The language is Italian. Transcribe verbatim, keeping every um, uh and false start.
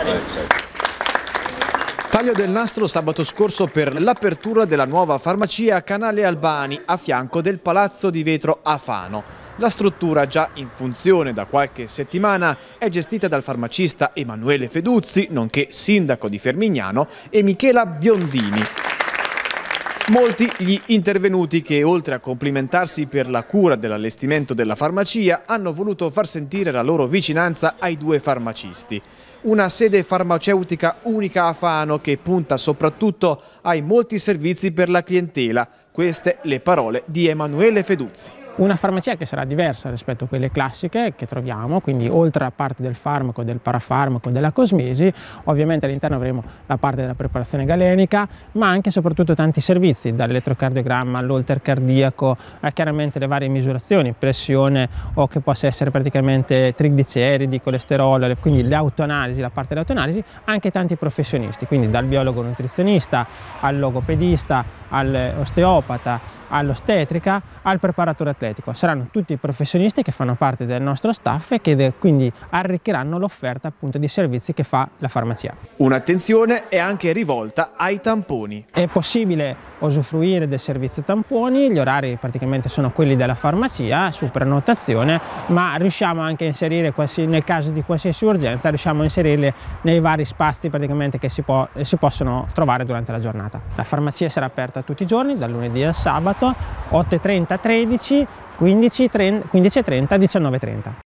Taglio del nastro sabato scorso per l'apertura della nuova farmacia Canale Albani a fianco del Palazzo di Vetro a Fano. La struttura, già in funzione da qualche settimana, è gestita dal farmacista Emanuele Feduzzi, nonché sindaco di Fermignano, e Michela Biondini. Molti gli intervenuti che, oltre a complimentarsi per la cura dell'allestimento della farmacia, hanno voluto far sentire la loro vicinanza ai due farmacisti. Una sede farmaceutica unica a Fano che punta soprattutto ai molti servizi per la clientela. Queste le parole di Emanuele Feduzzi. Una farmacia che sarà diversa rispetto a quelle classiche che troviamo, quindi oltre alla parte del farmaco, del parafarmaco, della cosmesi, ovviamente all'interno avremo la parte della preparazione galenica, ma anche e soprattutto tanti servizi, dall'elettrocardiogramma all'holter cardiaco, a chiaramente le varie misurazioni, pressione o che possa essere praticamente trigliceridi, colesterolo, quindi le autoanalisi, la parte dell'autoanalisi, anche tanti professionisti, quindi dal biologo nutrizionista al logopedista, all'osteopata, all'ostetrica, al preparatore atletico. Saranno tutti professionisti che fanno parte del nostro staff e che quindi arricchiranno l'offerta appunto di servizi che fa la farmacia. Un'attenzione è anche rivolta ai tamponi. È possibile usufruire del servizio tamponi, gli orari praticamente sono quelli della farmacia su prenotazione, ma riusciamo anche a inserire, nel caso di qualsiasi urgenza, riusciamo a inserirli nei vari spazi praticamente che si, può, si possono trovare durante la giornata. La farmacia sarà aperta tutti i giorni, dal lunedì al sabato, otto e trenta, tredici, quindici e trenta, diciannove e trenta.